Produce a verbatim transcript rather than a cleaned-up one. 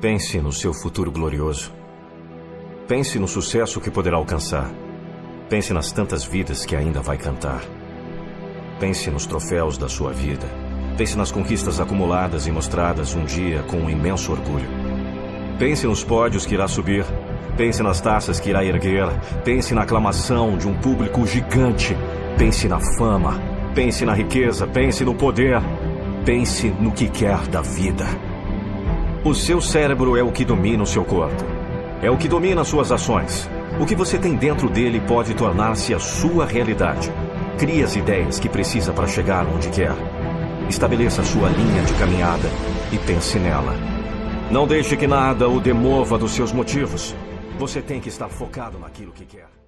Pense no seu futuro glorioso. Pense no sucesso que poderá alcançar. Pense nas tantas vidas que ainda vai cantar. Pense nos troféus da sua vida. Pense nas conquistas acumuladas e mostradas um dia com um imenso orgulho. Pense nos pódios que irá subir. Pense nas taças que irá erguer. Pense na aclamação de um público gigante. Pense na fama. Pense na riqueza. Pense no poder. Pense no que quer da vida. O seu cérebro é o que domina o seu corpo. É o que domina suas ações. O que você tem dentro dele pode tornar-se a sua realidade. Crie as ideias que precisa para chegar onde quer. Estabeleça a sua linha de caminhada e pense nela. Não deixe que nada o demova dos seus motivos. Você tem que estar focado naquilo que quer.